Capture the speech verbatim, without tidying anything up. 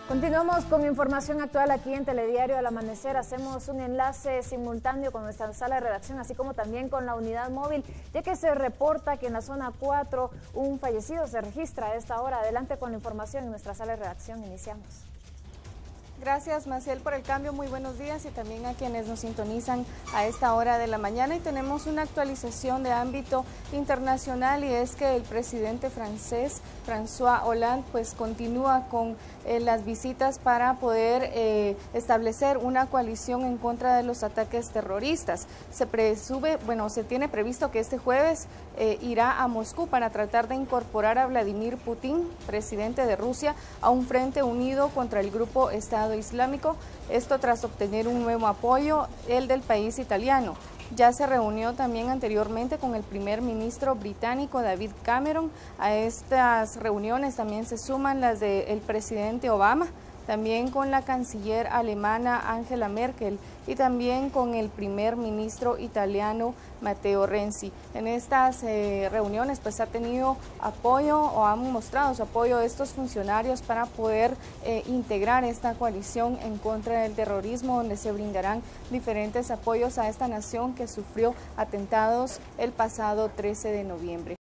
Continuamos con información actual aquí en Telediario al Amanecer. Hacemos un enlace simultáneo con nuestra sala de redacción, así como también con la unidad móvil, ya que se reporta que en la zona cuatro un fallecido se registra a esta hora. Adelante con la información en nuestra sala de redacción. Iniciamos. Gracias, Maciel, por el cambio. Muy buenos días y también a quienes nos sintonizan a esta hora de la mañana. Y tenemos una actualización de ámbito internacional, y es que el presidente francés, François Hollande, pues continúa con eh, las visitas para poder eh, establecer una coalición en contra de los ataques terroristas. Se presume, bueno, se tiene previsto que este jueves eh, irá a Moscú para tratar de incorporar a Vladimir Putin, presidente de Rusia, a un frente unido contra el grupo Estado Islámico, esto tras obtener un nuevo apoyo, el del país italiano. Ya se reunió también anteriormente con el primer ministro británico David Cameron. A estas reuniones también se suman las del presidente Obama, también con la canciller alemana Angela Merkel y también con el primer ministro italiano Matteo Renzi. En estas eh, reuniones pues ha tenido apoyo o han mostrado su apoyo a estos funcionarios para poder eh, integrar esta coalición en contra del terrorismo, donde se brindarán diferentes apoyos a esta nación que sufrió atentados el pasado trece de noviembre.